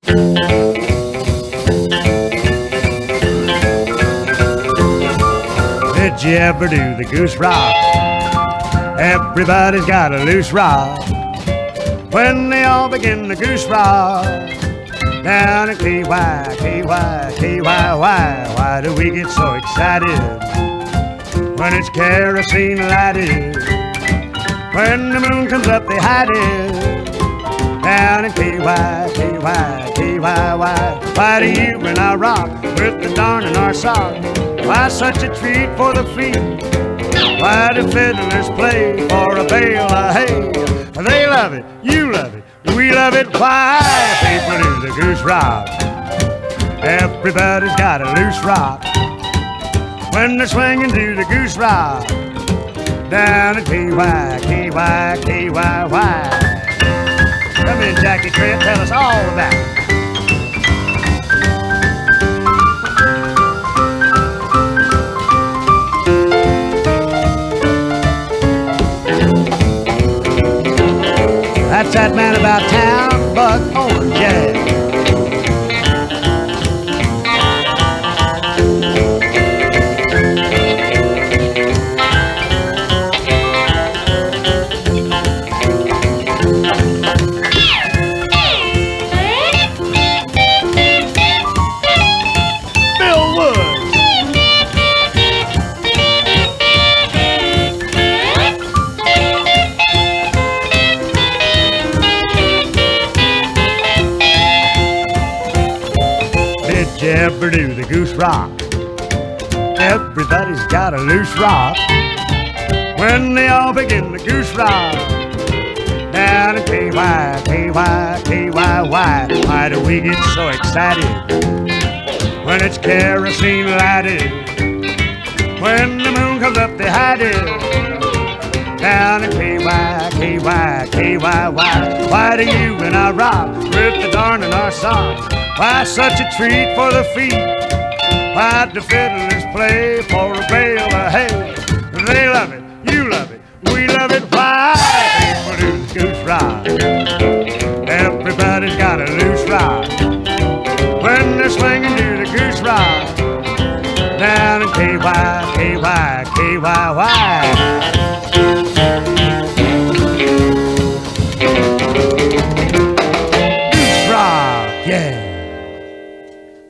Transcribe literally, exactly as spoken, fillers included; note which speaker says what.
Speaker 1: Did you ever do the goose rock? Everybody's got a loose rock when they all begin the goose rock. Down in K Y, K Y, K Y, why? Why do we get so excited when it's kerosene lighted? When the moon comes up they hide it. Down in K Y, K Y, K Y, why? Why do you and I rock with the darn in our sock? Why such a treat for the feet? Why do fiddlers play for a bale of hay? They love it, you love it, we love it. Why? People do the goose rock. Everybody's got a loose rock when they're swinging to the goose rock. Down at K Y, K Y, K Y, why? Come in, Jackie Trent, tell us all about it. That's that man about town, Buck Owens Jr. Ever do the goose rock? Everybody's got a loose rock when they all begin the goose rock. Down in K Y, K Y, K Y, why? Why do we get so excited when it's kerosene lighted? When the moon comes up they hide it. Down in K Y, K Y, K Y, why? Why do you and I rock with the darn in our socks? Why such a treat for the feet? Why do fiddlers play for a bale of hay? They love it, you love it, we love it. Why? People do the goose rock. Everybody's got a loose rock when they're swinging to the goose rock. Down in K Y, K Y, K Y, why?